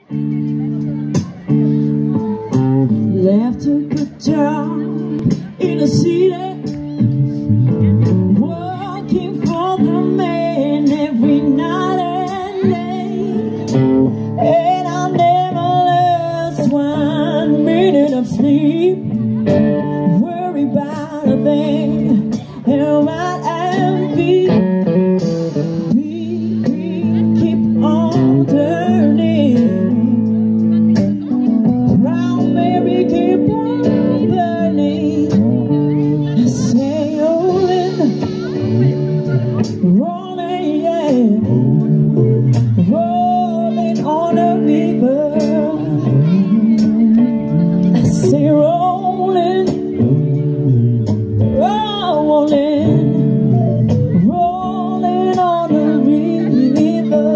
Left a good job in the city, working for the man every night and day, and I never lost 1 minute of sleep, worry about a thing, and what I be keep on turning. Brown Mary keep on burning. I say rolling, yeah, rolling on the river. I say rolling, rolling, rolling on the river.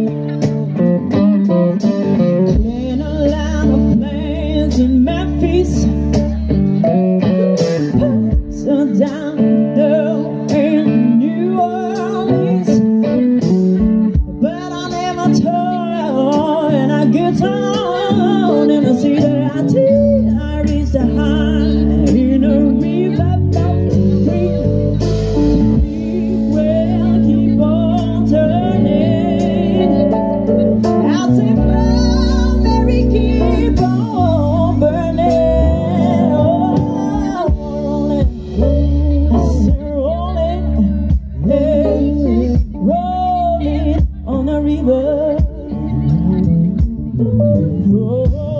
Playing a lot of plans in Memphis, so down there in New Orleans, but I never told, and I get on in the city. I reached the high in a river. Well, keep on turning. I say, Brown Mary, keep on burning. Oh, rolling, I say rolling, hey, rolling on the river. Oh,